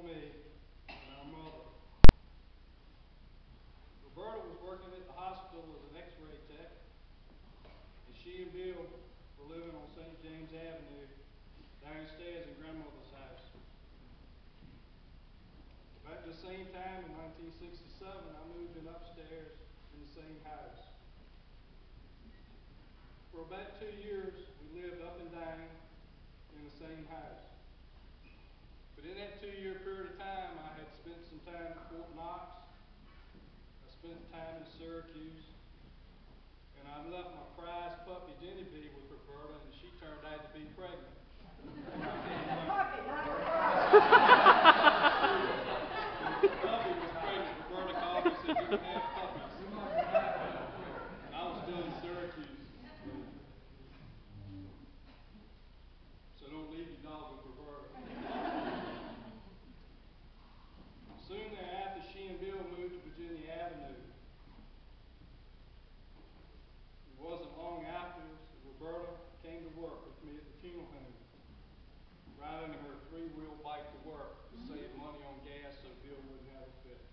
me and our mother. Roberta was working at the hospital as an x-ray tech, and she and Bill were living on St. James Avenue downstairs in grandmother's house. About the same time in 1967, I moved in upstairs in the same house. For about 2 years, we lived up and down in the same house. But in that 2-year period of time, I had spent some time at Fort Knox. I spent time in Syracuse. And I left my prize puppy, Jenny B, with Roberta, and she turned out to be pregnant. A puppy, not a The puppy was pregnant. Roberta called me and said, "You can have puppies." And I was still in Syracuse. So don't leave your dog with Roberta. Soon thereafter, she and Bill moved to Virginia Avenue. It wasn't long afterwards that Roberta came to work with me at the funeral home, riding her 3-wheel bike to work to save money on gas so Bill wouldn't have a fit.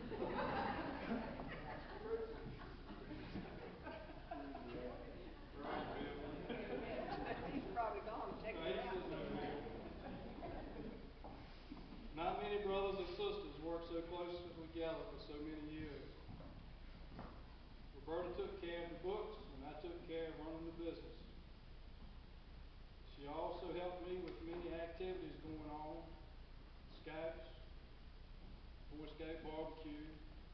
Right, Bill? He's probably gone. Check it out. Not many brothers and sisters worked so closely together for so many years. Roberta took care of the books, and I took care of running the business. She also helped me with many activities going on: Scouts, Boy Scout barbecue,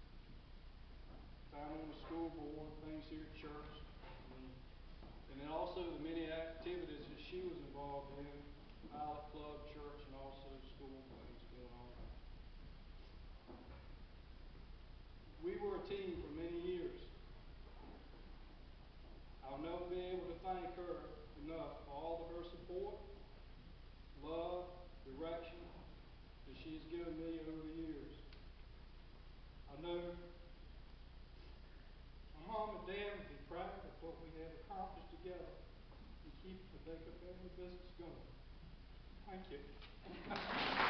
time on the school board, things here at church, and then also the many activities that she was involved in: Pilot Club, church, and also school things going on. We were a team for many years. I'll never be able to thank her enough for all of her support, love, direction that she has given me over the years. I know my mom and dad would be proud of what we have accomplished together and keep the Baker family business going. Thank you.